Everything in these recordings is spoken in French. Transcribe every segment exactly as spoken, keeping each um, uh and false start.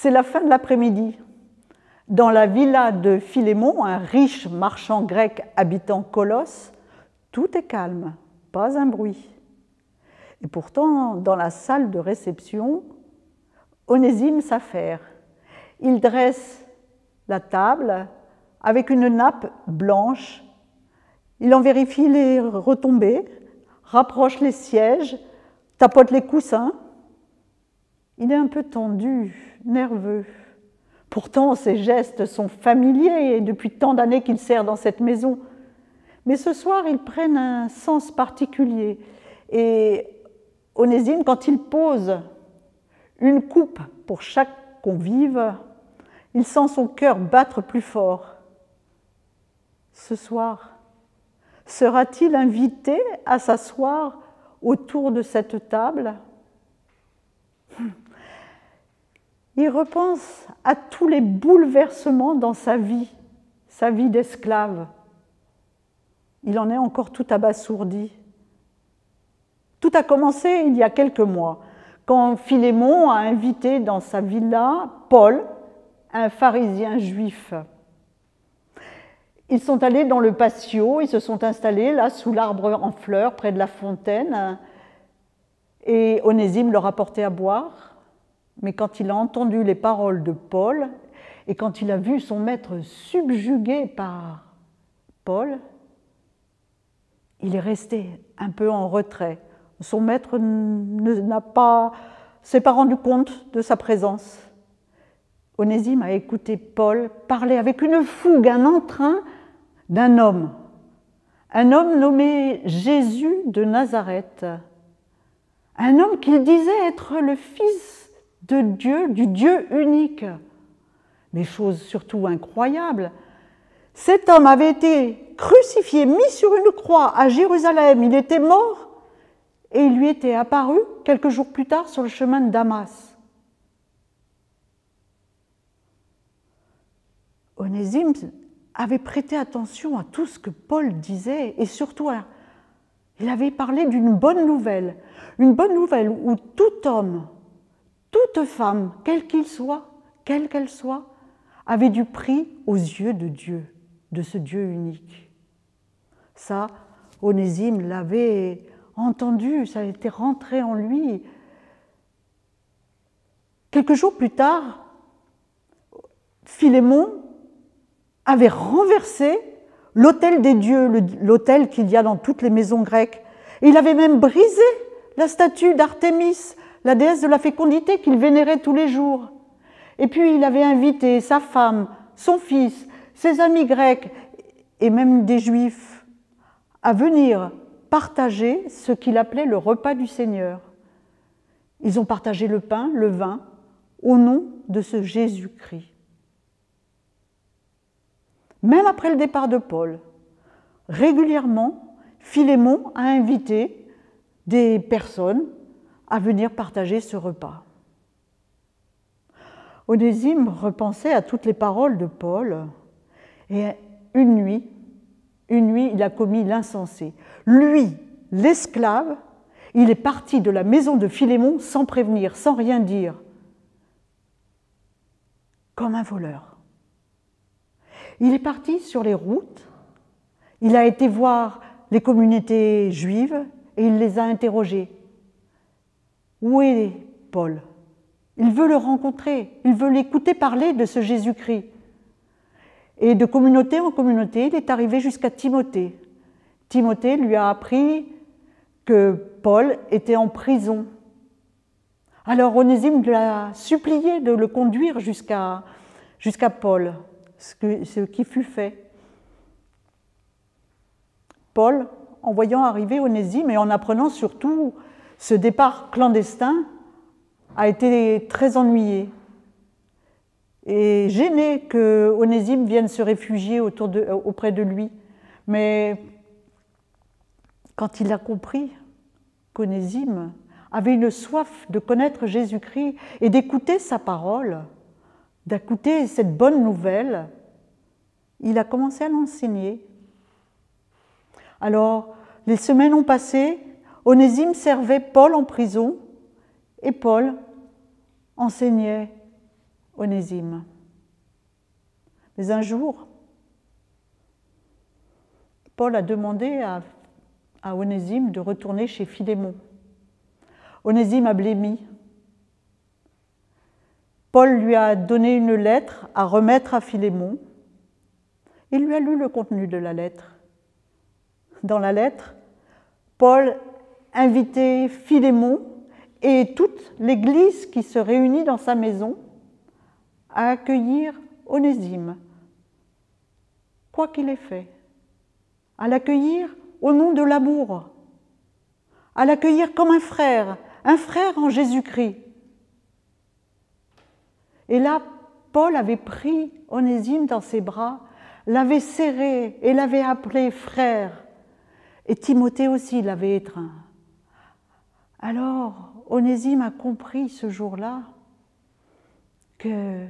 C'est la fin de l'après-midi. Dans la villa de Philémon, un riche marchand grec habitant Colosse, tout est calme, pas un bruit. Et pourtant, dans la salle de réception, Onésime s'affaire. Il dresse la table avec une nappe blanche. Il en vérifie les retombées, rapproche les sièges, tapote les coussins. Il est un peu tendu, nerveux. Pourtant, ses gestes sont familiers et depuis tant d'années qu'il sert dans cette maison. Mais ce soir, ils prennent un sens particulier. Et Onésime, quand il pose une coupe pour chaque convive, il sent son cœur battre plus fort. Ce soir, sera-t-il invité à s'asseoir autour de cette table ? Il repense à tous les bouleversements dans sa vie, sa vie d'esclave. Il en est encore tout abasourdi. Tout a commencé il y a quelques mois, quand Philémon a invité dans sa villa Paul, un pharisien juif. Ils sont allés dans le patio, ils se sont installés là sous l'arbre en fleurs, près de la fontaine, et Onésime leur a porté à boire. Mais quand il a entendu les paroles de Paul, et quand il a vu son maître subjugué par Paul, il est resté un peu en retrait. Son maître n'a pas, s'est pas rendu compte de sa présence. Onésime a écouté Paul parler avec une fougue, un entrain d'un homme, un homme nommé Jésus de Nazareth, un homme qu'il disait être le fils de Dieu, du Dieu unique. Mais chose surtout incroyable, cet homme avait été crucifié, mis sur une croix à Jérusalem, il était mort et il lui était apparu quelques jours plus tard sur le chemin de Damas. Onésime avait prêté attention à tout ce que Paul disait et surtout, il avait parlé d'une bonne nouvelle, une bonne nouvelle où tout homme, toute femme, quel qu'il soit, quelle qu'elle soit, avait du prix aux yeux de Dieu, de ce Dieu unique. Ça, Onésime l'avait entendu, ça était rentré en lui. Quelques jours plus tard, Philémon avait renversé l'autel des dieux, l'autel qu'il y a dans toutes les maisons grecques. Et il avait même brisé la statue d'Artémis, la déesse de la fécondité qu'il vénérait tous les jours. Et puis il avait invité sa femme, son fils, ses amis grecs et même des juifs à venir partager ce qu'il appelait le repas du Seigneur. Ils ont partagé le pain, le vin, au nom de ce Jésus-Christ. Même après le départ de Paul, régulièrement, Philémon a invité des personnes à venir partager ce repas. Onésime repensait à toutes les paroles de Paul et une nuit, une nuit, il a commis l'insensé. Lui, l'esclave, il est parti de la maison de Philémon sans prévenir, sans rien dire, comme un voleur. Il est parti sur les routes, il a été voir les communautés juives et il les a interrogées. Où est Paul ? Il veut le rencontrer, il veut l'écouter parler de ce Jésus-Christ. Et de communauté en communauté, il est arrivé jusqu'à Timothée. Timothée lui a appris que Paul était en prison. Alors Onésime l'a supplié de le conduire jusqu'à jusqu'à Paul, ce, que, ce qui fut fait. Paul, en voyant arriver Onésime et en apprenant surtout ce départ clandestin, a été très ennuyé et gêné que Onésime vienne se réfugier autour de, auprès de lui. Mais quand il a compris qu'Onésime avait une soif de connaître Jésus-Christ et d'écouter sa parole, d'écouter cette bonne nouvelle, il a commencé à l'enseigner. Alors, les semaines ont passé, Onésime servait Paul en prison et Paul enseignait Onésime. Mais un jour, Paul a demandé à, à Onésime de retourner chez Philémon. Onésime a blêmi. Paul lui a donné une lettre à remettre à Philémon. Il lui a lu le contenu de la lettre. Dans la lettre, Paul invitait Philémon et toute l'Église qui se réunit dans sa maison à accueillir Onésime, quoi qu'il ait fait, à l'accueillir au nom de l'amour, à l'accueillir comme un frère, un frère en Jésus-Christ. Et là, Paul avait pris Onésime dans ses bras, l'avait serré et l'avait appelé frère. Et Timothée aussi l'avait étreint. Alors, Onésime a compris ce jour-là que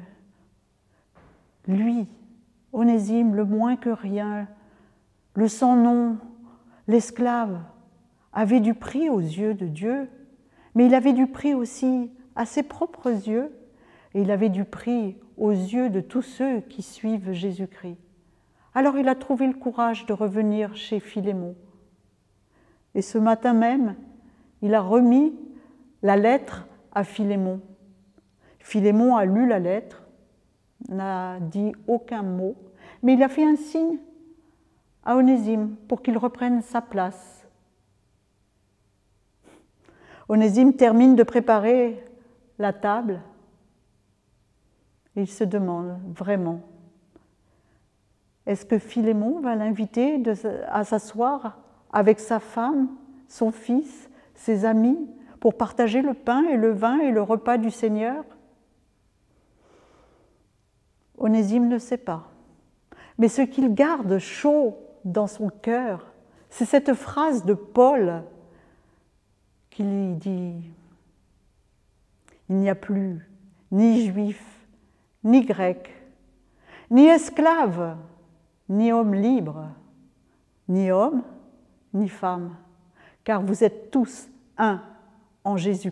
lui, Onésime, le moins que rien, le sans-nom, l'esclave, avait du prix aux yeux de Dieu, mais il avait du prix aussi à ses propres yeux, et il avait du prix aux yeux de tous ceux qui suivent Jésus-Christ. Alors il a trouvé le courage de revenir chez Philémon. Et ce matin même, il a remis la lettre à Philémon. Philémon a lu la lettre, n'a dit aucun mot, mais il a fait un signe à Onésime pour qu'il reprenne sa place. Onésime termine de préparer la table et il se demande vraiment, est-ce que Philémon va l'inviter à s'asseoir avec sa femme, son fils, ses amis, pour partager le pain et le vin et le repas du Seigneur? Onésime ne sait pas. Mais ce qu'il garde chaud dans son cœur, c'est cette phrase de Paul qui lui dit « Il n'y a plus ni juif, ni grec, ni esclave, ni homme libre, ni homme, ni femme, car vous êtes tous un en Jésus-Christ. »